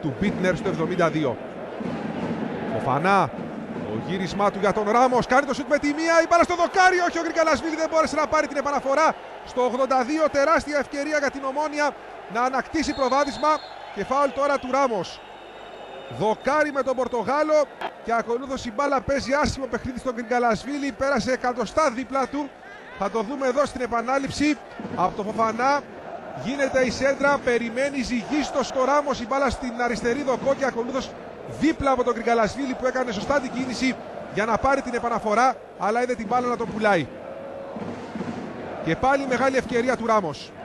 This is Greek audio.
του Μπίτνερ στο 72. Φοφανά, το γύρισμά του για τον Ράμος, κάνει το σουτ με τη μία, η μπάλα στο δοκάρι, όχι, ο Γκριγκαλασβίλη δεν μπόρεσε να πάρει την επαναφορά. Στο 82 τεράστια ευκαιρία για την Ομόνοια να ανακτήσει προβάδισμα και φάουλ τώρα του Ράμος. Δοκάρι με τον Πορτογάλο και ακολούθως η μπάλα παίζει άσχημο παιχνίδι στον Γκριγκαλασβίλη, πέρασε εκατοστά δίπλα του. Θα το δούμε εδώ στην επανάληψη από το Φοφανά. Γίνεται η σέντρα, περιμένει ζυγίστος στο Ράμος, η μπάλα στην αριστερή δοκό και ακολούθως δίπλα από τον Γκριγκαλασβίλη που έκανε σωστά την κίνηση για να πάρει την επαναφορά, αλλά είδε την μπάλα να τον πουλάει. Και πάλι μεγάλη ευκαιρία του Ράμος.